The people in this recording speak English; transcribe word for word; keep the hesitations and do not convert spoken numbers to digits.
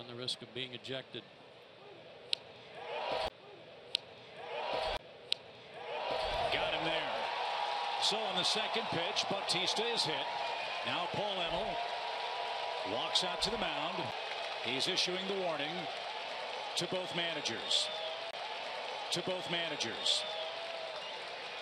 run the risk of being ejected. Got him there. So on the second pitch, Bautista is hit. Now Paul Emmel walks out to the mound. He's issuing the warning to both managers. To both managers.